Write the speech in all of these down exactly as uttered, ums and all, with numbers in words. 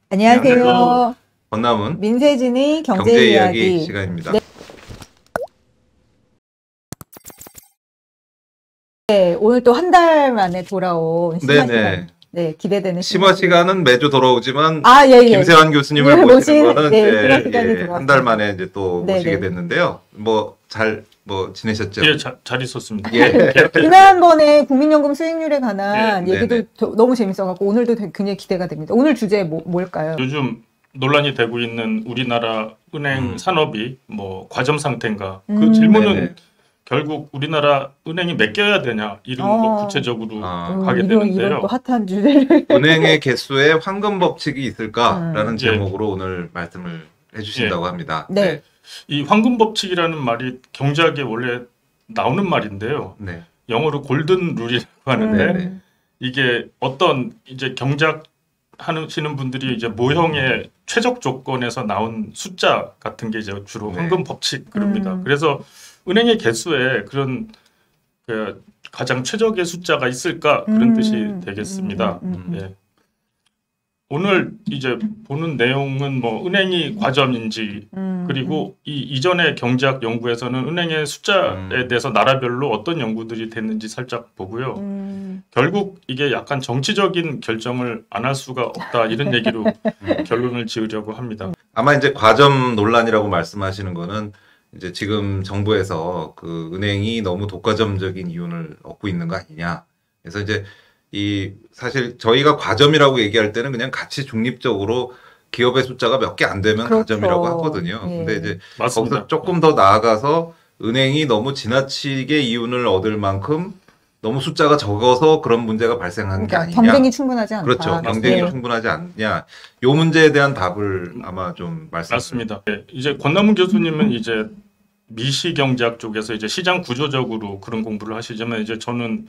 안녕하세요. 권남훈 민세진의 경제, 경제 이야기. 이야기 시간입니다. 네. 네, 오늘 또 한 달 만에 돌아온 심화 시간. 네, 기대되는 심화 시간은 매주 돌아오지만 아, 예, 예. 김세환 교수님을 예, 모시는 모신, 거는 네, 이제 심화 시간이 예, 한 달 만에 이제 또 네, 모시게 네. 됐는데요. 뭐 잘 뭐 지내셨죠? 예, 자, 잘 있었습니다. 예. 지난번에 국민연금 수익률에 관한 네, 얘기도 네, 네. 더- 너무 재밌어갖고 오늘도 되게 굉장히 기대가 됩니다. 오늘 주제 뭐, 뭘까요? 요즘 논란이 되고 있는 우리나라 은행 음. 산업이 뭐 과점 상태인가? 그 음. 질문은 네네. 결국 우리나라 은행이 맡겨야 되냐 이런 어. 거 구체적으로 아, 음, 하게 이런, 되는데요. 이런 또 핫한 주제를. 은행의 개수에 황금 법칙이 있을까라는 음. 제목으로 오늘 말씀을 해주신다고 합니다. 네. 이 황금 법칙이라는 말이 경제학에 원래 나오는 말인데요. 네. 영어로 골든 룰이라고 하는데 네, 네. 음. 이게 어떤 이제 경제학 하시는 분들이 이제 모형의 최적 조건에서 나온 숫자 같은 게 이제 주로 네. 황금 법칙 그럽니다. 음. 그래서 은행의 개수에 그런 그 가장 최적의 숫자가 있을까 그런 음. 뜻이 되겠습니다. 음, 음, 음. 예. 오늘 이제 보는 내용은 뭐 은행이 과점인지 음, 그리고 이 이전의 경제학 연구에서는 은행의 숫자에 음. 대해서 나라별로 어떤 연구들이 됐는지 살짝 보고요. 음. 결국 이게 약간 정치적인 결정을 안 할 수가 없다 이런 얘기로 결론을 지으려고 합니다. 아마 이제 과점 논란이라고 말씀하시는 거는 이제 지금 정부에서 그 은행이 너무 독과점적인 이윤을 얻고 있는 거 아니냐. 그래서 이제 이 사실 저희가 과점이라고 얘기할 때는 그냥 같이 중립적으로 기업의 숫자가 몇 개 안 되면 그렇죠. 과점이라고 하거든요. 예. 근데 이제 맞습니다. 거기서 조금 더 나아가서 은행이 너무 지나치게 이윤을 얻을 만큼 너무 숫자가 적어서 그런 문제가 발생한 게 그러니까 아니냐. 경쟁이 충분하지 않다. 그렇죠. 경쟁이 네. 충분하지 않냐. 요 문제에 대한 답을 아마 좀 말씀. 맞습니다. 네, 이제 권남훈 교수님은 이제 미시 경제학 쪽에서 이제 시장 구조적으로 그런 공부를 하시지만 이제 저는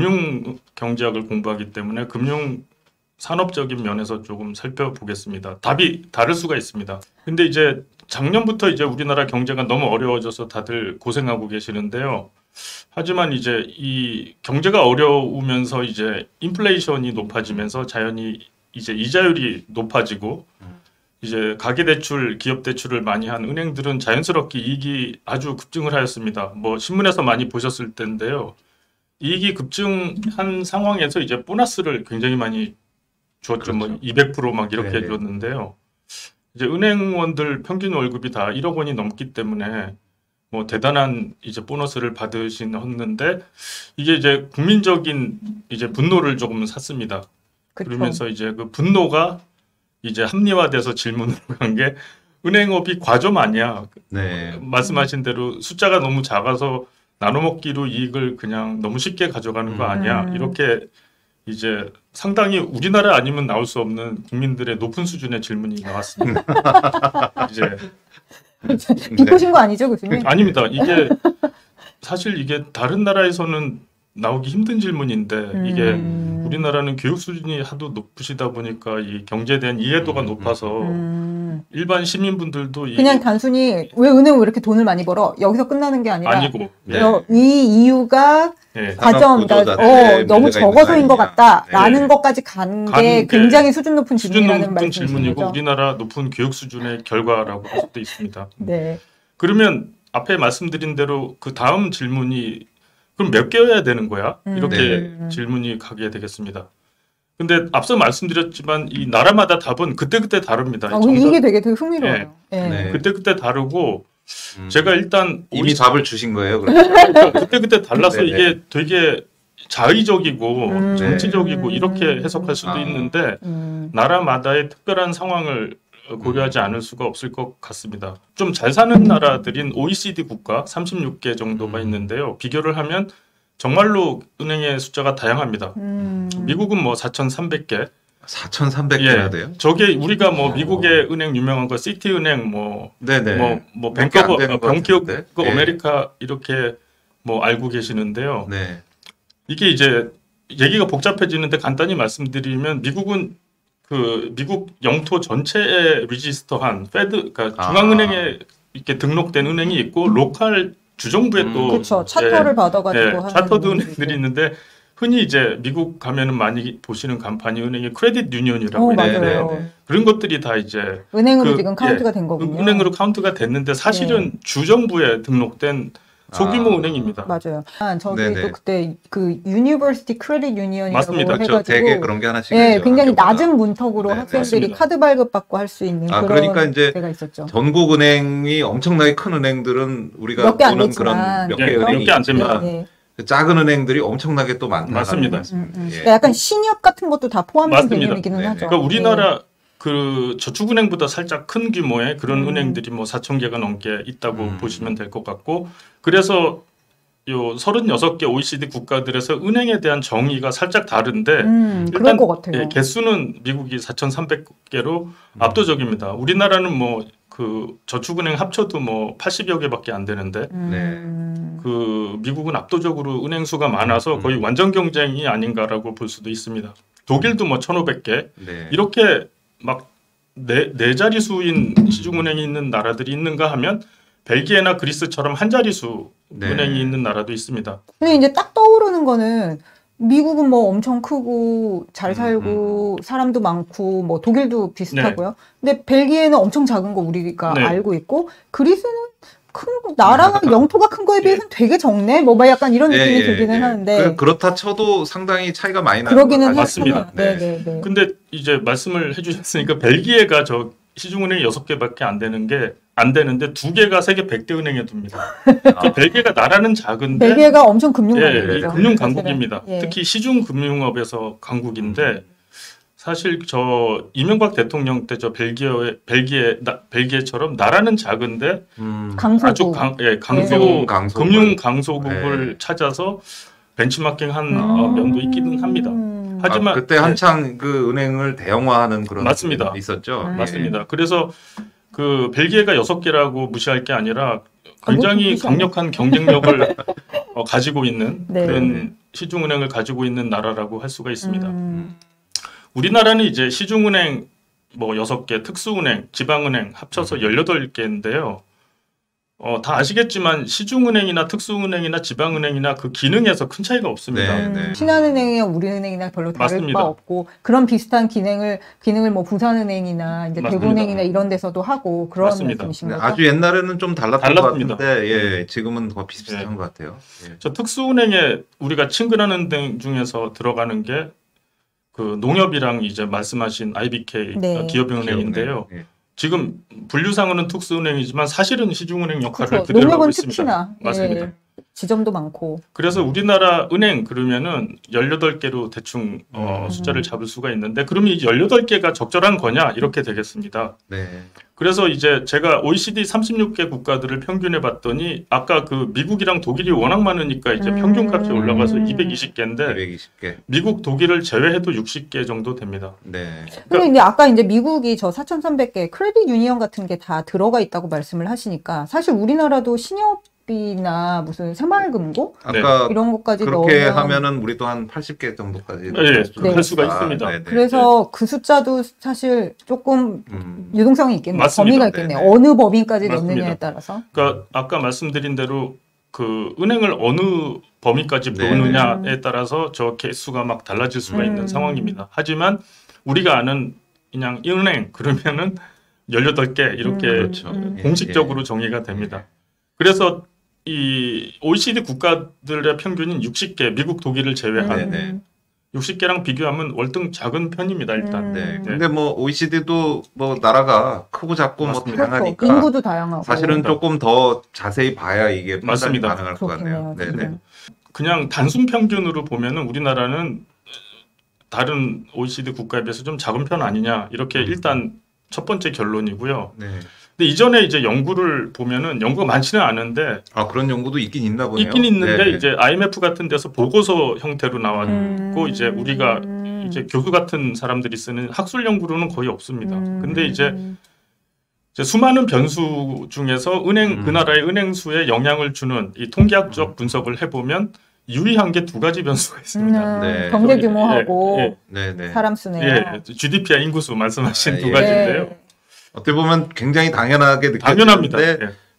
금융 경제학을 공부하기 때문에 금융 산업적인 면에서 조금 살펴보겠습니다. 답이 다를 수가 있습니다. 근데 이제 작년부터 이제 우리나라 경제가 너무 어려워져서 다들 고생하고 계시는데요. 하지만 이제 이 경제가 어려우면서 이제 인플레이션이 높아지면서 자연히 이제 이자율이 높아지고 이제 가계대출, 기업대출을 많이 한 은행들은 자연스럽게 이익이 아주 급증을 하였습니다. 뭐 신문에서 많이 보셨을 텐데요. 이익이 급증한 상황에서 이제 보너스를 굉장히 많이 줬죠. 그렇죠. 뭐 이백 퍼센트 막 이렇게 네네. 줬는데요. 이제 은행원들 평균 월급이 다 일억 원이 넘기 때문에 뭐 대단한 이제 보너스를 받으시는데 이게 이제 국민적인 이제 분노를 조금 샀습니다. 그쵸. 그러면서 이제 그 분노가 이제 합리화돼서 질문으로 간 게 은행업이 과점 아니야. 네. 말씀하신 대로 숫자가 너무 작아서 나눠먹기로 이익을 그냥 너무 쉽게 가져가는 거 아니야. 음. 이렇게 이제 상당히 우리나라 아니면 나올 수 없는 국민들의 높은 수준의 질문이 나왔습니다. 이제 비꼬신 거 아니죠, 교수님? 아닙니다. 이게 사실 이게 다른 나라에서는 나오기 힘든 질문인데 이게 음. 우리나라는 교육 수준이 하도 높으시다 보니까 이 경제에 대한 이해도가 음, 높아서 음. 일반 시민분들도 이 그냥 단순히 왜 은행 왜 이렇게 돈을 많이 벌어? 여기서 끝나는 게 아니라 아니고 네. 여- 이 이유가 예. 과점, 산업 그러니까 구조 어, 자체에 너무 문제가 있는 적어서인 것 거 아니냐. 같다라는 네. 것까지 간 간 게 게 굉장히 수준 높은 수준 질문이라는 높은 말씀이신 질문이고 거죠? 우리나라 높은 교육 수준의 결과라고 할 수도 있습니다. 네. 그러면 앞에 말씀드린 대로 그 다음 질문이 그럼 몇 개여야 되는 거야? 음. 이렇게 네. 질문이 가게 되겠습니다. 근데 앞서 말씀드렸지만 이 나라마다 답은 그때그때 다릅니다. 아, 정답- 이게 되게 되게 흥미로워요. 예. 네. 그때그때 다르고 음. 제가 일단 이미 오이시- 답을 주신 거예요. 그렇죠? 그러니까 그때그때 달라서 네네. 이게 되게 자의적이고 음. 정치적이고 네. 이렇게 해석할 수도 아. 있는데 음. 나라마다의 특별한 상황을 고려하지 음. 않을 수가 없을 것 같습니다. 좀 잘 사는 나라들인 오이시디 국가 삼십육 개 정도가 음. 있는데요. 비교를 하면 정말로 은행의 숫자가 다양합니다. 음. 미국은 뭐 사천삼백 개. 사천삼백 개나 예. 돼요? 저게 우리가 뭐 어. 미국의 은행 유명한 거 시티은행 뭐 네네. 뭐, 뭐 몇개안 뱅크 되는 오브 것 뱅크 오브 같은데? 그 예. 아메리카 이렇게 뭐 알고 계시는데요. 네. 이게 이제 얘기가 복잡해지는데 간단히 말씀드리면 미국은 그 미국 영토 전체에 리지스터한 페드 그러니까 아. 중앙은행에 이렇게 등록된 은행이 있고 로컬 주정부에 음. 또 그렇죠. 차터를 받아가지고 예, 하는 차터드 은행들이 은행들이 있는데 흔히 이제 미국 가면은 많이 보시는 간판이 은행의 크레딧 유니언이라고 어, 있는데 맞아요. 네, 네. 그런 것들이 다 이제 은행으로 그, 지금 카운트가 예, 된 거군요. 은행으로 카운트가 됐는데 사실은 네. 주정부에 등록된 소규모 아. 은행입니다. 맞아요. 아, 저기 네네. 또 그때 그 유니버시티 크레딧 유니언이라고 맞습니다. 그렇죠. 해가지고 되게 그런 게 하나씩 예, 있죠, 굉장히 학교마다. 낮은 문턱으로 네, 학생들이 맞습니다. 카드 발급받고 할 수 있는 아, 그런 그러니까 이제 데가 있었죠. 전국 은행이 엄청나게 큰 은행들은 우리가 몇 개 안 보는 됐지만 그런 몇 개 네, 은행이 몇 개 안 됩니다. 있지만 네. 작은 은행들이 엄청나게 또 많다. 맞습니다. 음, 음. 예. 그러니까 약간 신협 같은 것도 다 포함된 맞습니다. 개념이기는 네네. 하죠. 그러니까 우리나라 그 저축은행보다 살짝 큰 규모의 그런 음. 은행들이 뭐 사천 개가 넘게 있다고 음. 보시면 될 것 같고 그래서 요 서른여섯 개 오이시디 국가들에서 은행에 대한 정의가 살짝 다른데 음, 그럴 일단 것 같아요. 예, 개수는 미국이 사천삼백 개로 음. 압도적입니다. 우리나라는 뭐 그 저축은행 합쳐도 뭐 팔십여 개밖에 안 되는데 음, 그 미국은 압도적으로 은행 수가 많아서 거의 음. 완전 경쟁이 아닌가라고 볼 수도 있습니다. 독일도 뭐 천오백 개 네. 이렇게 막 네, 네 자릿수인 시중은행이 있는 나라들이 있는가 하면 벨기에나 그리스처럼 한 자릿수 네. 은행이 있는 나라도 있습니다. 근데 이제 딱 떠오르는 거는 미국은 뭐 엄청 크고 잘 음, 살고 사람도 많고 뭐 독일도 비슷하고요. 근데 벨기에는 엄청 작은 거 우리가 네. 알고 있고 그리스는 큰 거, 나라가 영토가 큰 거에 비해서는 되게 적네. 뭐 막 약간 이런 예, 느낌이 예, 들기는 예. 하는데 그, 그렇다 쳐도 상당히 차이가 많이 나는 그러기는 건 맞습니다. 했습니다. 네, 네, 네. 근데 이제 말씀을 해주셨으니까 벨기에가 저 시중은행이 여섯 개밖에 안 되는 게 안 되는데 두 개가 세계 백 대 은행에 둡니다. 그러니까 벨기에가 나라는 작은데 벨기에가 엄청 금융 예, 강국이죠. 금융 강국입니다. 예. 특히 시중 금융업에서 강국인데 사실 저 이명박 대통령 때 저 벨기에 벨기에 나, 벨기에처럼 나라는 작은데 음. 강소국. 아주 강, 예, 강소 금융 강소국을. 금융 강소국을 네. 찾아서 벤치마킹한 음. 어, 면도 있기는 합니다. 하지만 아, 그때 예, 한창 그 은행을 대형화하는 그런 맞습니다. 게 있었죠. 음. 예. 맞습니다. 그래서 그 벨기에가 여섯 개라고 무시할 게 아니라 아, 굉장히 뭐 무시 안 강력한 경쟁력을 어, 가지고 있는 네. 그런 시중은행을 가지고 있는 나라라고 할 수가 있습니다. 음. 우리나라는 이제 시중은행 뭐 여섯 개, 특수은행, 지방은행 합쳐서 열여덟 개인데요. 어, 다 아시겠지만 시중은행이나 특수은행이나 지방은행이나 그 기능에서 큰 차이가 없습니다. 네. 음, 신한은행이나 우리은행이나 별로 다를 맞습니다. 바 없고 그런 비슷한 기능을 기능을 뭐 부산은행이나 이제 맞습니다. 대구은행이나 이런 데서도 하고 그런 맞습니다. 말씀이신 네, 거죠? 아주 옛날에는 좀 달랐던 달랐습니다. 것 같은데 예, 지금은 더 비슷비슷한 예. 것 같아요. 예. 저 특수은행에 우리가 친근한 은행 중에서 들어가는 게 그 농협이랑 이제 말씀하신 아이비케이 네. 기업은행인데요. 예. 지금 분류상으로는 특수은행이지만 사실은 시중은행 역할을 그렇죠. 그대로 하고 농협은 있습니다. 특히나 맞습니다. 예, 지점도 많고 그래서 우리나라 은행 그러면은 열여덟 개로 대충 어, 음. 숫자를 잡을 수가 있는데 그러면 이 열여덟 개가 적절한 거냐 이렇게 되겠습니다. 네. 그래서 이제 제가 오이시디 삼십육 개 국가들을 평균해 봤더니 아까 그 미국이랑 독일이 워낙 많으니까 이제 음. 평균값이 올라가서 이백이십 개인데 이백이십 개. 미국 독일을 제외해도 육십 개 정도 됩니다. 네. 근데 이제 아까 이제 미국이 저 사천삼백 개 크레딧 유니언 같은 게 다 들어가 있다고 말씀을 하시니까 사실 우리나라도 신협이나 무슨 새마을금고 아까 이런 것까지 그렇게 넣으면 하면은 우리도 한 팔십 개 정도까지 예, 네. 할 수가 있습니다. 네네. 그래서 그 숫자도 사실 조금 음. 유동성이 있겠네요. 맞습니다. 범위가 있겠네요. 네네. 어느 법인까지 맞습니다. 넣느냐에 따라서. 그러니까 아까 말씀드린 대로 그 은행을 어느 범위까지 네. 보느냐에 따라서 저 개수가 막 달라질 수가 음. 있는 상황입니다. 하지만 우리가 아는 그냥 이 은행 그러면은 열여덟 개 이렇게 음, 그렇죠. 음. 예, 공식적으로 예. 정의가 됩니다. 그래서 이 오이시디 국가들의 평균인 육십 개, 미국 독일을 제외한 네, 네. 육십 개랑 비교하면 월등 작은 편입니다. 일단. 음. 네. 근데 뭐 오이시디도 뭐 나라가 크고 작고 뭐 맞습니다. 다양하니까 그렇죠. 인구도 다양하고. 사실은 조금 더 자세히 봐야 이게 판단이 맞습니다. 가능할 것 같네요. 그렇겠네요. 네네. 진짜. 그냥 단순 평균으로 보면은 우리나라는 다른 오이시디 국가에 비해서 좀 작은 편 아니냐 이렇게 음. 일단 첫 번째 결론이고요. 네. 근데 이전에 이제 연구를 보면은 연구가 많지는 않은데 아 그런 연구도 있긴 있나 보네요. 있긴 있는데 네. 이제 아이엠에프 같은 데서 보고서 형태로 나왔고 음. 이제 우리가 이제 교수 같은 사람들이 쓰는 학술 연구로는 거의 없습니다. 음. 근데 이제 이제 수많은 변수 중에서 은행 음. 그 나라의 은행 수에 영향을 주는 이 통계학적 분석을 해보면 유의한 게 두 가지 변수가 있습니다. 음, 네. 경제 저기, 규모하고 예, 네네. 사람 수네요. 예, 지디피와 인구수 말씀하신 아, 두 예. 가지인데요. 어떻게 보면 굉장히 당연하게 느껴지는데 당연합니다. 예.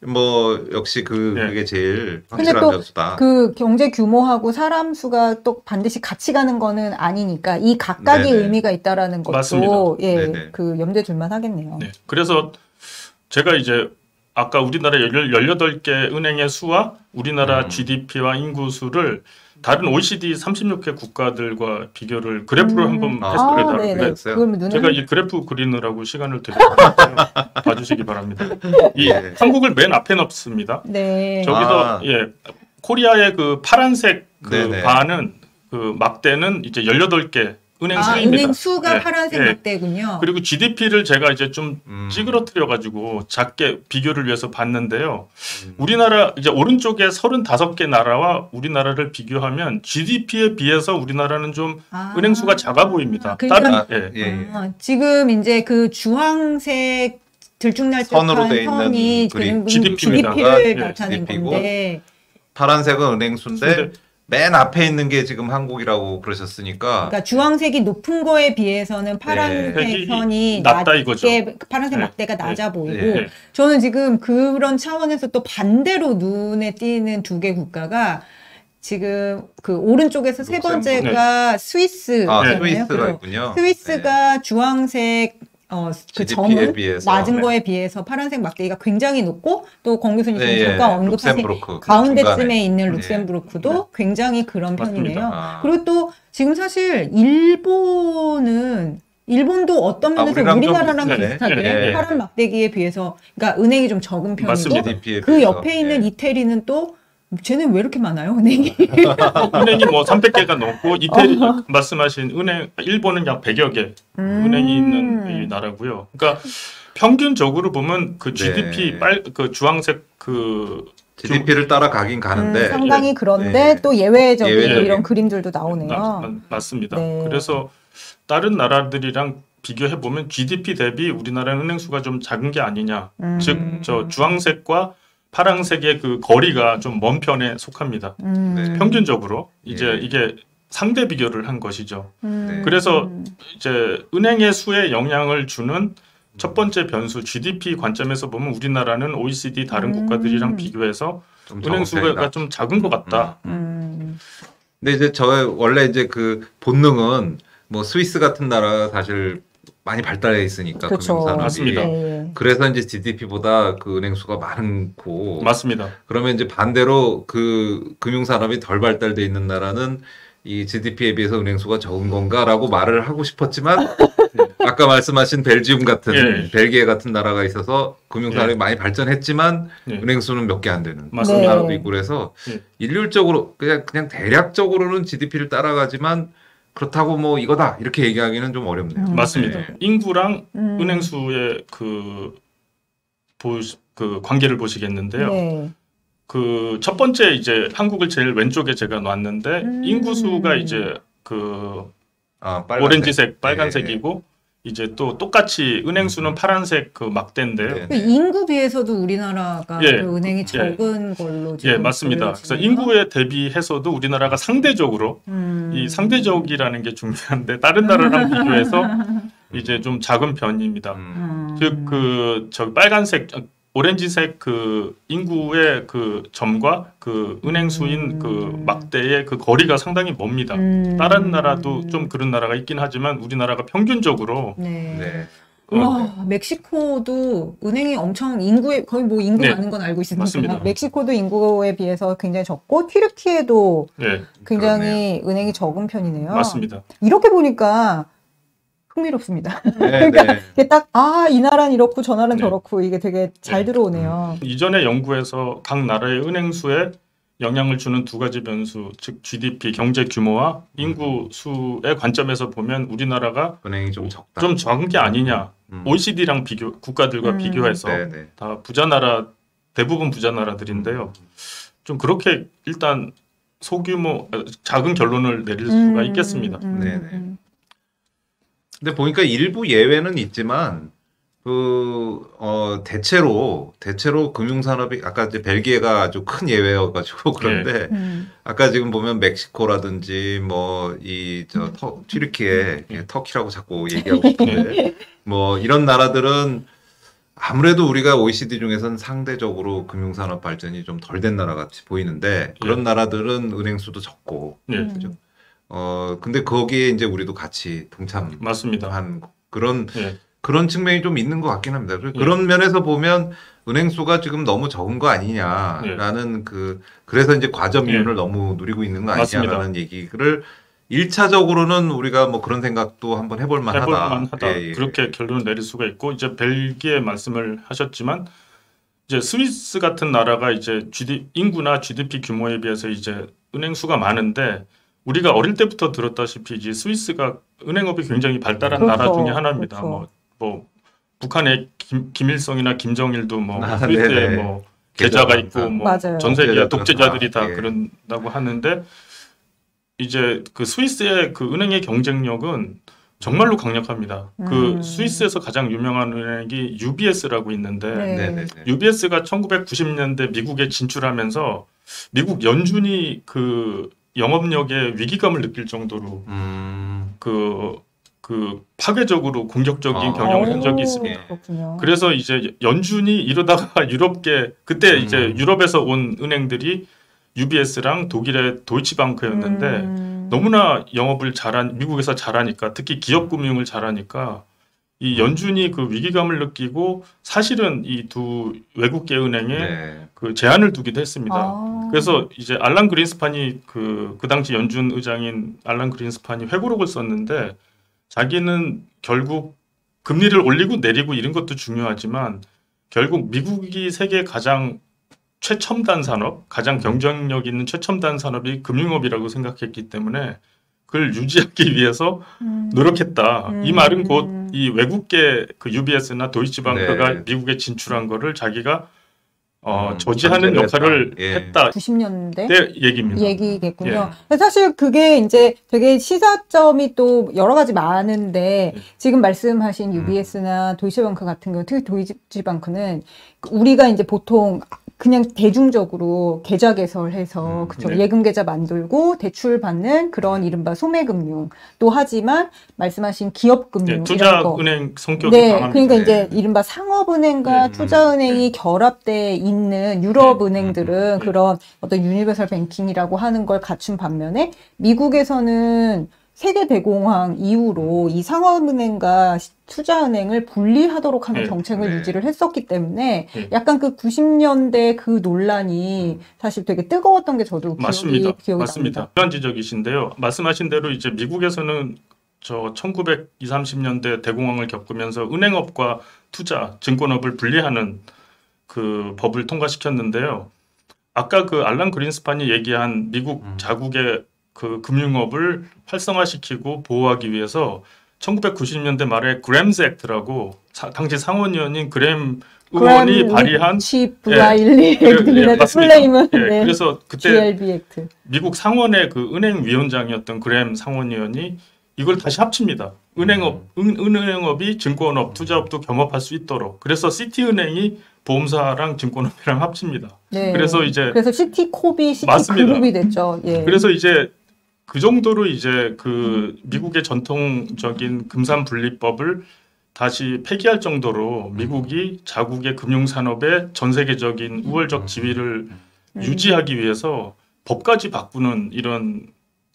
뭐 역시 그 네. 그게 제일 근데 확실한 또 변수다. 그 경제 규모하고 사람 수가 또 반드시 같이 가는 거는 아니니까 이 각각의 네네. 의미가 있다라는 것도 맞습니다. 예, 네네. 그 염두에 둘만 하겠네요. 네. 그래서 제가 이제 아까 우리나라 열여덟 개 은행의 수와 우리나라 음. 지디피와 인구 수를 다른 오이시디 삼십육 개 국가들과 비교를 그래프로 음. 한번 아, 했습니다. 아, 네네. 그랬어요? 그걸 눈에 제가 이 그래프 그리느라고 시간을 드렸는데요. 봐주시기 바랍니다. 이 예. 한국을 맨 앞에 넣습니다. 네. 저기서 아. 예 코리아의 그 파란색 그 네네. 바는 그 막대는 이제 열여덟 개 은행 아, 수입니다. 은행 수가 예, 파란색 예. 막대군요. 그리고 지디피를 제가 이제 좀 음. 찌그러뜨려 가지고 작게 비교를 위해서 봤는데요. 음. 우리나라 이제 오른쪽에 서른다섯 개 나라와 우리나라를 비교하면 지디피에 비해서 우리나라는 좀 아. 은행 수가 작아 보입니다. 그러니까- 다른 예. 예, 예. 아, 지금 이제 그 주황색 들쭉날쭉한 선으로 돼 있는 선이 그림. 지금 지디피입니다. 지디피를 예, 나타낸 지디피고. 건데 파란색은 은행수인데 근데 맨 앞에 있는 게 지금 한국이라고 그러셨으니까 그러니까 주황색이 높은 거에 비해서는 파란색 네. 선이 낮다 이거죠. 낮게 파란색 네. 막대가 네. 낮아 보이고 네. 저는 지금 그런 차원에서 또 반대로 눈에 띄는 두 개 국가가 지금 그 오른쪽에서 세 룩셈부르크. 번째가 스위스잖아요. 아 스위스가 그래서 있군요. 스위스가 주황색 어, 그 지디피에 점은 비해서. 낮은 네. 거에 비해서 파란색 막대기가 굉장히 높고 또 권 교수님 지금 네, 예. 잠깐 언급하신 룩셈부르크 가운데쯤에 중간에. 있는 네. 룩셈부르크도 굉장히 그런 맞습니다. 편이네요. 아. 그리고 또 지금 사실 일본은 일본도 어떤 아, 면에서 우리랑 좀 우리나라랑 비슷하네. 비슷하게 네, 네. 파란 막대기에 비해서 그러니까 은행이 좀 적은 편이고 맞습니다. 지디피에 그 비해서. 옆에 있는 예. 이태리는 또 쟤는 왜 이렇게 많아요 은행이? 은행이 뭐 삼백 개가 넘고 이태리 말씀하신 은행 일본은 약 백여 개 음. 은행이 있는 이 나라고요. 그러니까 평균적으로 보면 그 지디피 네. 빨 그 주황색 그 지디피를 따라가긴 가는데 음, 상당히 그런데 예. 또 예외적인 예외적인. 이런 그림들도 나오네요. 마- 마- 맞습니다. 네. 그래서 다른 나라들이랑 비교해 보면 지디피 대비 우리나라는 은행 수가 좀 작은 게 아니냐. 음. 즉 저 주황색과 파란색의 그 거리가 좀 먼 편에 속합니다. 음. 네. 평균적으로 이제 예. 이게 상대 비교를 한 것이죠. 음. 네. 그래서 이제 은행의 수에 영향을 주는 첫 번째 변수 지디피 관점에서 보면 우리나라는 오이시디 다른 음. 국가들이랑 비교해서 좀 은행 적은 편이다. 수가 좀 작은 것 같다. 음. 근데 이제 저 원래 이제 그 본능은 뭐 스위스 같은 나라가 사실 많이 발달해 있으니까 그렇죠. 금융산업이. 맞습니다. 네. 그래서 이제 지디피보다 그 은행 수가 많고 맞습니다. 그러면 이제 반대로 그 금융산업이 덜 발달돼 있는 나라는 이 지디피에 비해서 은행 수가 적은 건가라고 말을 하고 싶었지만 아까 말씀하신 벨지움 같은 예. 벨기에 같은 나라가 있어서 금융산업이 예. 많이 발전했지만 예. 은행 수는 몇 개 안 되는 맞습니다. 나라도 네. 있고 그래서 예. 일률적으로 그냥 그냥 대략적으로는 지디피를 따라가지만 그렇다고 뭐 이거다 이렇게 얘기하기는 좀 어렵네요. 음. 맞습니다. 네. 인구랑 음. 은행 수의 그, 보, 그 관계를 보시겠는데요. 네. 그 첫 번째 이제 한국을 제일 왼쪽에 제가 놨는데 음. 인구 수가 이제 그 아, 빨간색. 오렌지색 빨간색이고 이제 또 똑같이 은행 수는 파란색 그 막대인데요. 네. 그 인구 비해서도 우리나라가 예. 그 은행이 적은 걸로 지금 예, 맞습니다. 보여지네요. 그래서 인구에 대비해서도 우리나라가 상대적으로 음. 이 상대적이라는 게 중요한데 다른 나라랑 비교해서 이제 좀 작은 편입니다. 음. 음. 즉 그 저 빨간색 오렌지색 그 인구의 그 점과 그 은행 수인 그 막대의 그 거리가 상당히 멉니다. 음. 다른 나라도 좀 그런 나라가 있긴 하지만 우리나라가 평균적으로 네. 네. 와, 멕시코도 은행이 엄청 인구에 거의 뭐 인구 네. 많은 건 알고 있습니다. 맞습니다. 멕시코도 인구에 비해서 굉장히 적고 튀르키예도 네, 굉장히 은행이 적은 편이네요. 맞습니다. 이렇게 보니까 흥미롭습니다. 네, 네. 이게 딱 아, 이 나라는 이렇고 저 나라는 네. 저렇고 이게 되게 잘 네. 들어오네요. 이전의 연구에서 각 나라의 은행 수에 영향을 주는 두 가지 변수, 즉 지디피 경제 규모와 인구 수의 관점에서 보면 우리나라가 은행이 좀 적다. 좀 적은 게 아니냐. 음. 오이시디랑 비교 국가들과 음. 비교해서 네, 네. 다 부자 나라 대부분 부자 나라들인데요. 좀 그렇게 일단 소규모 어, 작은 결론을 내릴 수가 음, 있겠습니다. 음, 네네. 음. 근데 보니까 일부 예외는 있지만 그 어 대체로 대체로 금융산업이 아까 이제 벨기에가 아주 큰 예외여가지고 그런데 음. 아까 지금 보면 멕시코라든지 뭐 이 저 튀르키예 예, 터키라고 자꾸 얘기하고 싶은데 뭐 이런 나라들은 아무래도 우리가 오이시디 중에서는 상대적으로 금융산업 발전이 좀 덜 된 나라 같이 보이는데 그런 예. 나라들은 은행 수도 적고 예. 음. 그죠? 어 근데 거기에 이제 우리도 같이 동참한 맞습니다. 그런 예. 그런 측면이 좀 있는 것 같긴 합니다. 예. 그런 면에서 보면 은행 수가 지금 너무 적은 거 아니냐라는 그 그래서 이제 과점 예. 이윤을 너무 누리고 있는 거 맞습니다. 아니냐라는 얘기를 일차적으로는 우리가 뭐 그런 생각도 한번 해볼 만하다. 해볼 만하다. 예, 예. 그렇게 결론을 내릴 수가 있고 이제 벨기에 말씀을 하셨지만 이제 스위스 같은 나라가 이제 지디, 인구나 지디피 규모에 비해서 이제 은행 수가 많은데 우리가 어릴 때부터 들었다시피 이제 스위스가 은행업이 굉장히 발달한 그렇죠. 나라 중에 하나입니다. 그렇죠. 뭐, 뭐 북한의 김, 김일성이나 김정일도 뭐 아, 스위스에 네네. 뭐 계좌가 있고 계좌 뭐 맞아요. 전 세계 계좌 독재자들이 다 예. 그런다고 하는데 이제 그 스위스의 그 은행의 경쟁력은 정말로 강력합니다. 그 음. 스위스에서 가장 유명한 은행이 유비에스라고 있는데 네. 네네네. 유비에스가 천구백구십 년대 미국에 진출하면서 미국 연준이 그 영업력에 위기감을 느낄 정도로 음. 그, 그 파괴적으로 공격적인 어. 경영을 한 적이 오, 있습니다. 그렇군요. 그래서 이제 연준이 이러다가 유럽계 그때 음. 이제 유럽에서 온 은행들이 유비에스랑 독일의 도이치방크였는데 음. 너무나 영업을 잘한 미국에서 잘하니까 특히 기업 금융을 잘하니까 이 연준이 그 위기감을 느끼고 사실은 이 두 외국계 은행에 네. 그 제한을 두기도 했습니다. 아. 그래서 이제 알란 그린스판이 그, 그 당시 연준 의장인 알란 그린스판이 회고록을 썼는데 자기는 결국 금리를 올리고 내리고 이런 것도 중요하지만 결국 미국이 세계 가장 최첨단 산업, 가장 경쟁력 있는 최첨단 산업이 금융업이라고 생각했기 때문에 그걸 유지하기 위해서 음. 노력했다. 음. 이 말은 곧 이 외국계 그 유비에스나 도이치방크가 네. 미국에 진출한 거를 자기가 어, 음, 저지하는 견제를 역할을 했다. 예. 했다. 구십 년대 때 얘기입니다. 얘기겠군요. 예. 사실 그게 이제 되게 시사점이 또 여러 가지 많은데 예. 지금 말씀하신 유비에스나 도이치방크 같은 경우, 특히 도이치방크는 우리가 이제 보통 그냥 대중적으로 계좌 개설해서 음, 그쵸 네. 예금 계좌 만들고 대출 받는 그런 이른바 소매금융 또 하지만 말씀하신 기업금융 예, 이런 거. 투자은행 성격이 네, 강합니다. 그러니까 네. 이제 이른바 상업은행과 네. 투자은행이 결합돼 있는 유럽은행들은 네. 그런 어떤 유니버설 뱅킹이라고 하는 걸 갖춘 반면에 미국에서는 세계 대공황 이후로 이 상업은행과 투자은행을 분리하도록 하는 네. 정책을 네. 유지를 했었기 때문에 네. 약간 그 구십 년대 그 논란이 사실 되게 뜨거웠던 게 저도 맞습니다. 기억이, 기억이 맞습니다. 납니다. 그런 지적이신데요. 말씀하신 대로 이제 미국에서는 저 천구백이십, 삼십 년대 대공황을 겪으면서 은행업과 투자, 증권업을 분리하는 그 법을 통과시켰는데요. 아까 그 알란 그린스판이 얘기한 미국 음. 자국의 그 금융업을 활성화시키고 보호하기 위해서 천구백구십 년대 말에 그램스 액트라고 사- 당시 상원의원인 그램 의원이 발의한 치 브라일리 그래, 예, 액트인데 맞습니다. 플레임은 예, 네. 그래서 그때 지엘비 액트. 미국 상원의 그 은행 위원장이었던 그램 상원의원이 이걸 다시 합칩니다. 은행업, 은, 은행업이 증권업, 투자업도 경합할 수 있도록. 그래서 시티은행이 보험사랑 증권업이랑 합칩니다. 네. 그래서 이제 그래서 시티코비 시티 맞습니다. 그룹이 됐죠. 예. 그래서 이제 그 정도로 이제 그 미국의 전통적인 금산 분리법을 다시 폐기할 정도로 미국이 자국의 금융산업의 전 세계적인 우월적 지위를 음. 유지하기 위해서 법까지 바꾸는 이런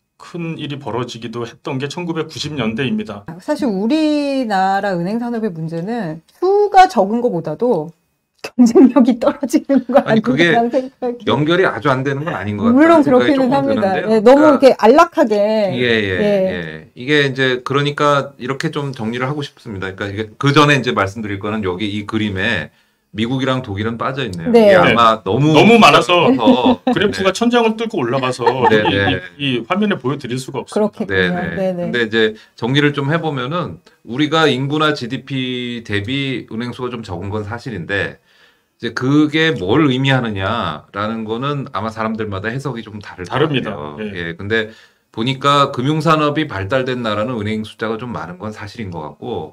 큰 일이 벌어지기도 했던 게 천구백구십 년대입니다. 사실 우리나라 은행 산업의 문제는 수가 적은 것보다도 경쟁력이 떨어지는 거 아니, 그게 아닌가 생각이. 연결이 아주 안 되는 건 아닌 것 같아요. 물론 그렇기는 합니다. 예, 너무 이렇게 안락하게. 예, 예, 예. 예. 이게 이제 그러니까 이렇게 좀 정리를 하고 싶습니다. 그러니까 이게 그 전에 이제 말씀드릴 거는 여기 이 그림에 미국이랑 독일은 빠져 있네요. 네. 이게 아마 너무 너무 많아서 많아서 그래프가 천장을 뚫고 올라가서 네, 이, 네. 이, 이 화면에 보여드릴 수가 없습니다. 그렇겠군요. 네네. 네네. 근데 이제 정리를 좀 해보면은 우리가 인구나 지디피 대비 은행 수가 좀 적은 건 사실인데 이제 그게 뭘 의미하느냐라는 거는 아마 사람들마다 해석이 좀 다를 것 다릅니다. 같아요. 예. 예. 근데 보니까 금융산업이 발달된 나라는 은행 숫자가 좀 많은 건 사실인 것 같고,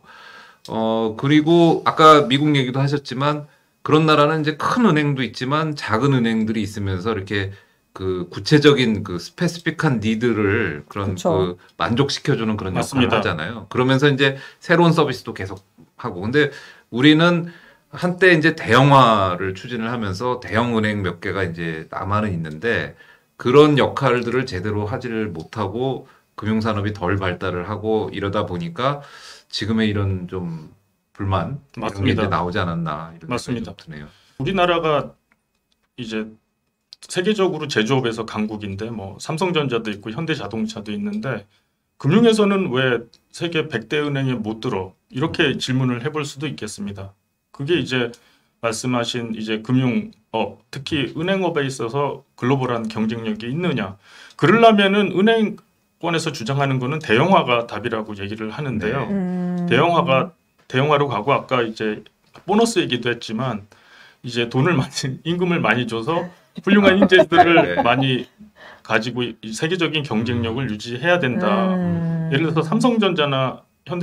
어, 그리고 아까 미국 얘기도 하셨지만 그런 나라는 이제 큰 은행도 있지만 작은 은행들이 있으면서 이렇게 그 구체적인 그 스페시픽한 니드를 그런 그쵸. 그 만족시켜주는 그런 맞습니다. 역할을 하잖아요. 그러면서 이제 새로운 서비스도 계속 하고. 근데 우리는 한때 이제 대형화를 추진을 하면서 대형 은행 몇 개가 이제 남아는 있는데 그런 역할들을 제대로 하지를 못하고 금융산업이 덜 발달을 하고 이러다 보니까 지금의 이런 좀 불만 이런 게 맞습니다. 이제 나오지 않았나 이런 맞습니다. 생각이 좀 드네요. 우리나라가 이제 세계적으로 제조업에서 강국인데 뭐 삼성전자도 있고 현대자동차도 있는데 금융에서는 왜 세계 백 대 은행에 못 들어? 이렇게 질문을 해볼 수도 있겠습니다. 그게 이제 말씀하신 이제 금융업, 특히 은행업에 있어서 글로벌한 경쟁력이 있느냐? 그러려면은 은행권에서 주장하는 거는 대형화가 답이라고 얘기를 하는데요. 네. 음. 대형화가 대형화로 가고 아까 이제 보너스 얘기도 했지만 이제 돈을 많이 임금을 많이 줘서 훌륭한 인재들을 네. 많이 가지고 이 세계적인 경쟁력을 유지해야 된다. 음. 예를 들어서 삼성전자나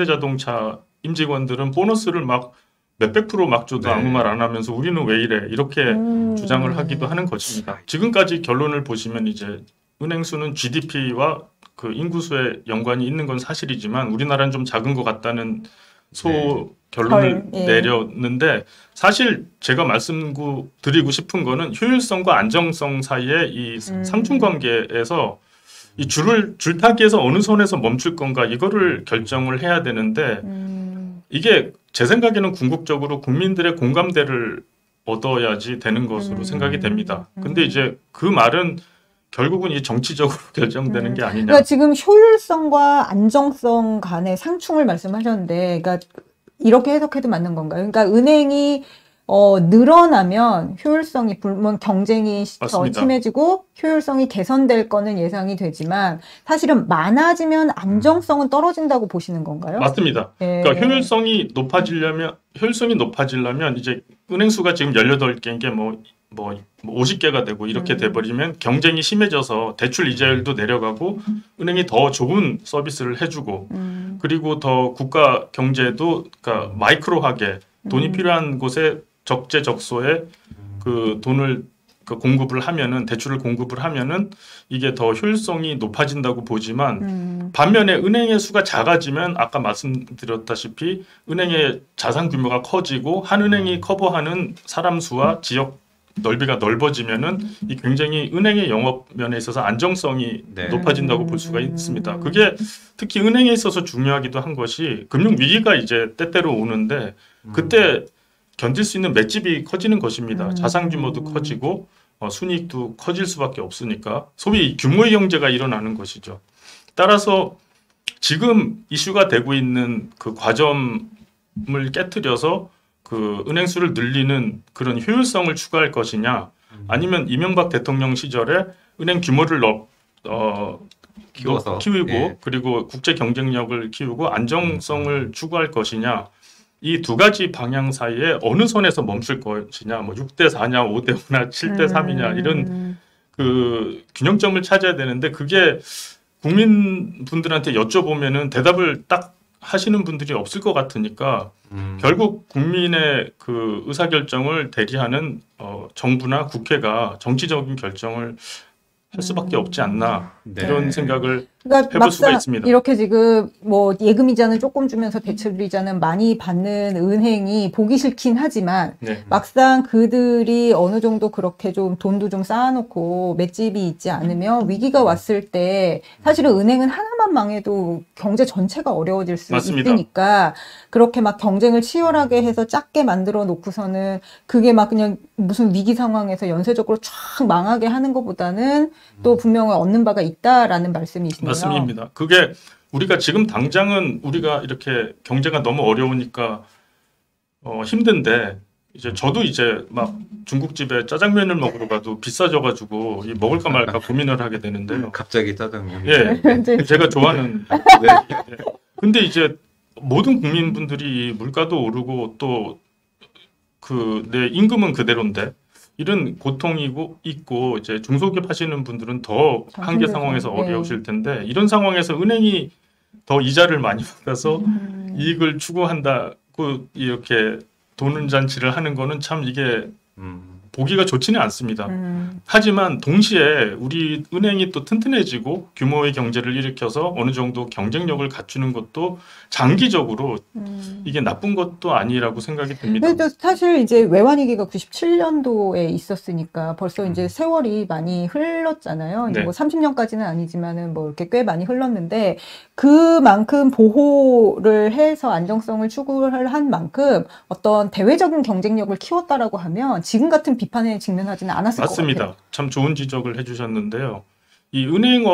현대자동차 임직원들은 보너스를 막 몇백 프로 막 줘도 네. 아무 말 안 하면서 우리는 왜 이래 이렇게 음. 주장을 하기도 하는 것입니다. 지금까지 결론을 보시면 이제 은행 수는 지디피와 그 인구 수에 연관이 있는 건 사실이지만 우리나라는 좀 작은 것 같다는 소 네. 결론을 헐, 예. 내렸는데 사실 제가 말씀드리고 싶은 거는 효율성과 안정성 사이의 이 음. 상충 관계에서 이 줄을 줄타기에서 어느 선에서 멈출 건가 이거를 결정을 해야 되는데 음. 이게 제 생각에는 궁극적으로 국민들의 공감대를 얻어야지 되는 것으로 음. 생각이 됩니다. 음. 근데 이제 그 말은 결국은 이 정치적으로 결정되는 음. 게 아니냐. 그러니까 지금 효율성과 안정성 간의 상충을 말씀하셨는데, 그러니까 이렇게 해석해도 맞는 건가요? 그러니까 은행이 어, 늘어나면 효율성이 물론 경쟁이 더 맞습니다. 심해지고 효율성이 개선될 거는 예상이 되지만 사실은 많아지면 안정성은 떨어진다고 보시는 건가요? 맞습니다. 예. 그러니까 효율성이 높아지려면 효율성이 높아지려면 이제 은행 수가 지금 열여덟 개인 게 뭐 뭐 오십 개가 되고 이렇게 음. 돼버리면 경쟁이 심해져서 대출 이자율도 내려가고 은행이 더 좋은 서비스를 해주고 음. 그리고 더 국가 경제도 그러니까 마이크로하게 돈이 음. 필요한 곳에 적재적소에 그 돈을 그 공급을 하면은 대출을 공급을 하면은 이게 더 효율성이 높아진다고 보지만 음. 반면에 은행의 수가 작아지면 아까 말씀드렸다시피 은행의 자산 규모가 커지고 한 은행이 커버하는 사람 수와 지역 넓이가 넓어지면은 이 굉장히 은행의 영업 면에 있어서 안정성이 네. 높아진다고 볼 수가 있습니다. 그게 특히 은행에 있어서 중요하기도 한 것이 금융 위기가 이제 때때로 오는데 그때 견딜 수 있는 맷집이 커지는 것입니다. 음. 자산 규모도 커지고 어, 순이익도 커질 수밖에 없으니까 소위 규모의 경제가 일어나는 것이죠. 따라서 지금 이슈가 되고 있는 그 과점을 깨트려서 그 은행 수를 늘리는 그런 효율성을 추구할 것이냐 아니면 이명박 대통령 시절에 은행 규모를 넓, 어, 키워서. 키우고 예. 그리고 국제 경쟁력을 키우고 안정성을 추구할 것이냐 이 두 가지 방향 사이에 어느 선에서 멈출 것이냐 뭐 육 대 사냐 오 대 오나 칠 대 삼이냐 이런 음. 그 균형점을 찾아야 되는데 그게 국민분들한테 여쭤보면은 대답을 딱 하시는 분들이 없을 것 같으니까 음. 결국 국민의 그 의사결정을 대리하는 어, 정부나 국회가 정치적인 결정을 할 수밖에 없지 않나 네. 이런 생각을 그러니까 해볼 수가 막상 있습니다. 이렇게 지금 뭐 예금 이자는 조금 주면서 대출 이자는 많이 받는 은행이 보기 싫긴 하지만 네. 막상 그들이 어느 정도 그렇게 좀 돈도 좀 쌓아놓고 맷집이 있지 않으면 위기가 왔을 때 사실은 은행은 하나만 망해도 경제 전체가 어려워질 수 맞습니다. 있으니까 그렇게 막 경쟁을 치열하게 해서 작게 만들어 놓고서는 그게 막 그냥 무슨 위기 상황에서 연쇄적으로 쫙 망하게 하는 것보다는 또 분명히 얻는 바가 있다라는 말씀이시네요. 맞습니다. 그게 우리가 지금 당장은 우리가 이렇게 경제가 너무 어려우니까 어, 힘든데 이제 저도 이제 막 중국집에 짜장면을 먹으러 가도 비싸져가지고 이 먹을까 말까 고민을 하게 되는데요. 갑자기 짜장면. 예, 네. 제가 좋아하는. 네. 예. 근데 이제 모든 국민분들이 이 물가도 오르고 또 그 내 임금은 그대로인데 이런 고통이고 있고 이제 중소기업 하시는 분들은 더 한계 힘들죠. 상황에서 네. 어려우실 텐데 이런 상황에서 은행이 더 이자를 많이 받아서 음. 이익을 추구한다고 이렇게 도는 잔치를 하는 거는 참 이게 음. 보기가 좋지는 않습니다. 음. 하지만 동시에 우리 은행이 또 튼튼해지고 규모의 경제를 일으켜서 어느 정도 경쟁력을 갖추는 것도 장기적으로 음. 이게 나쁜 것도 아니라고 생각이 듭니다. 근데 사실 이제 외환위기가 구십칠 년도에 있었으니까 벌써 이제 세월이 많이 흘렀잖아요. 이제 네. 뭐 삼십 년까지는 아니지만은 뭐 이렇게 꽤 많이 흘렀는데 그만큼 보호를 해서 안정성을 추구를 한 만큼 어떤 대외적인 경쟁력을 키웠다라고 하면 지금 같은 비판에 직면하지는 않았을 것 맞습니다. 같아요. 참 좋은 지적을 해주셨는데요. 이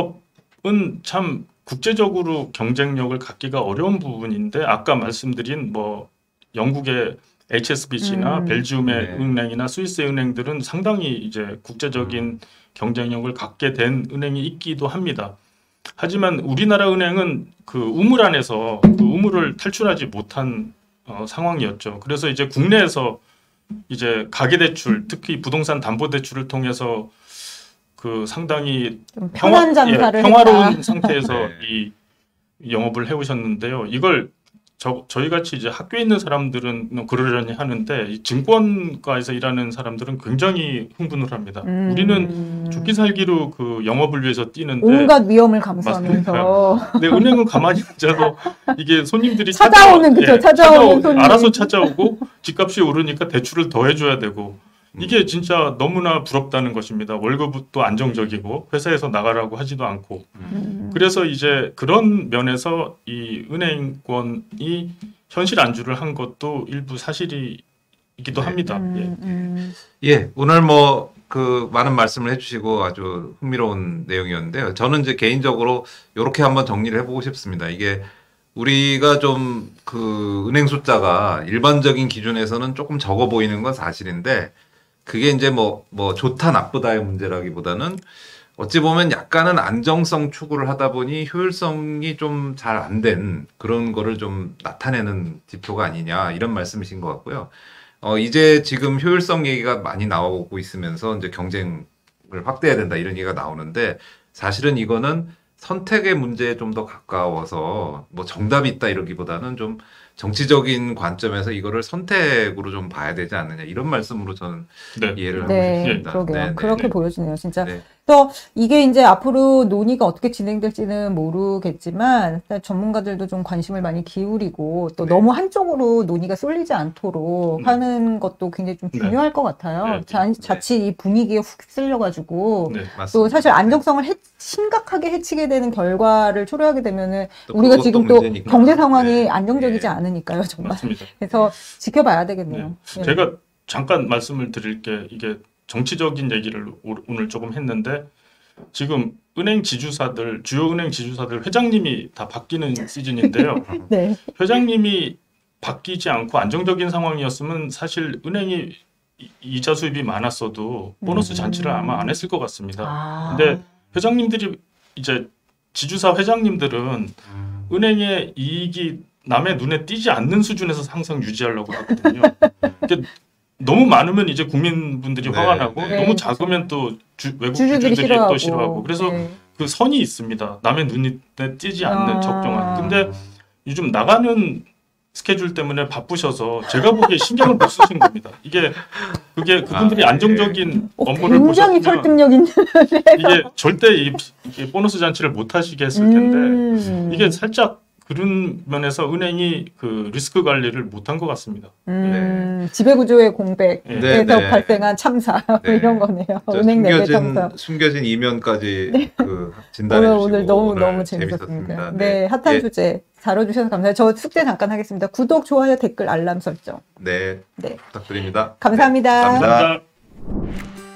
은행업은 참 국제적으로 경쟁력을 갖기가 어려운 부분인데 아까 말씀드린 뭐 영국의 에이치에스비씨나 음. 벨지움의 네. 은행이나 스위스의 은행들은 상당히 이제 국제적인 경쟁력을 갖게 된 은행이 있기도 합니다. 하지만 우리나라 은행은 그 우물 안에서 그 우물을 탈출하지 못한 어, 상황이었죠. 그래서 이제 국내에서 이제 가계대출, 특히 부동산 담보대출을 통해서 그 상당히 좀 편한 평화- 예, 장사를 평화로운 했다. 상태에서 네. 이 영업을 해오셨는데요. 이걸 저, 저희 같이 이제 학교에 있는 사람들은 그러려니 하는데 이 증권가에서 일하는 사람들은 굉장히 흥분을 합니다. 음. 우리는 죽기 살기로 그 영업을 위해서 뛰는데 온갖 위험을 감수하면서 근데 은행은 가만히 앉아서 이게 손님들이 찾아오는, 찾아오- 그죠? 찾아오는 찾아오- 손님. 알아서 찾아오고 집값이 오르니까 대출을 더 해줘야 되고 이게 진짜 너무나 부럽다는 것입니다. 월급도 안정적이고 회사에서 나가라고 하지도 않고 음. 그래서 이제 그런 면에서 이 은행권이 현실 안주를 한 것도 일부 사실이기도 네. 합니다. 예. 음, 음. 예, 오늘 뭐 그 많은 말씀을 해주시고 아주 흥미로운 내용이었는데요. 저는 이제 개인적으로 이렇게 한번 정리를 해보고 싶습니다. 이게 우리가 좀 그 은행 숫자가 일반적인 기준에서는 조금 적어 보이는 건 사실인데 그게 이제 뭐, 뭐 좋다 나쁘다의 문제라기보다는 어찌 보면 약간은 안정성 추구를 하다 보니 효율성이 좀 잘 안 된 그런 거를 좀 나타내는 지표가 아니냐 이런 말씀이신 것 같고요. 어, 이제 지금 효율성 얘기가 많이 나오고 있으면서 이제 경쟁을 확대해야 된다 이런 얘기가 나오는데 사실은 이거는 선택의 문제에 좀 더 가까워서 뭐 정답이 있다 이러기보다는 좀 정치적인 관점에서 이거를 선택으로 좀 봐야 되지 않느냐 이런 말씀으로 저는 네. 이해를 하고 네, 싶습니다. 그러게요. 네, 네, 그렇게 네. 보여지네요, 진짜. 네. 그래서 이게 이제 앞으로 논의가 어떻게 진행될지는 모르겠지만 일단 전문가들도 좀 관심을 많이 기울이고 또 네. 너무 한쪽으로 논의가 쏠리지 않도록 음. 하는 것도 굉장히 좀 네. 중요할 것 같아요. 네. 자, 자칫 이 분위기에 훅 쓸려가지고 네. 맞습니다. 또 사실 안정성을 해- 심각하게 해치게 되는 결과를 초래하게 되면은 또 우리가 그것도 지금 또 문제니까. 경제 상황이 네. 안정적이지 네. 않으니까요, 정말. 맞습니다. 그래서 지켜봐야 되겠네요. 예. 제가 잠깐 말씀을 드릴 게 이게 정치적인 얘기를 오- 오늘 조금 했는데 지금 은행 지주사들 주요 은행 지주사들 회장님이 다 바뀌는 시즌인데요. 네. 회장님이 바뀌지 않고 안정적인 상황이었으면 사실 은행이 이- 이자 수입이 많았어도 보너스 음. 잔치를 아마 안 했을 것 같습니다. 아. 근데 회장님들이 이제 지주사 회장님들은 음. 은행의 이익이 남의 눈에 띄지 않는 수준에서 항상 유지하려고 하거든요. 이게 너무 많으면 이제 국민분들이 네, 화가 나고 네. 너무 네, 작으면 또 주, 외국 주주들이 주주들이 싫어하고. 또 싫어하고 그래서 네. 그 선이 있습니다. 남의 눈에 띄지 않는 아. 적정한. 근데 요즘 나가는 스케줄 때문에 바쁘셔서 제가 보기에 신경을 못 쓰신 겁니다. 이게 그게 그분들이 아, 안정적인 어, 업무를 굉장히 보셨으면 설득력 있는. 이게 절대 이, 이 보너스 잔치를 못 하시게 했을 텐데 음. 이게 살짝 그런 면에서 은행이 그 리스크 관리를 못한 것 같습니다. 음, 지배구조의 공백에서 예. 네, 네. 발생한 참사 네. 이런 거네요. 저 은행 내부 숨겨진 참사. 숨겨진 이면까지 그 진단해 오늘 주시고 오늘 너무 오늘 너무 재밌었습니다. 네, 네, 핫한 예, 주제 다뤄주셔서 감사해요. 저 숙제 잠깐 하겠습니다. 구독, 좋아요, 댓글, 알람 설정. 네, 네, 부탁드립니다. 감사합니다. 네, 감사합니다. 감사합니다.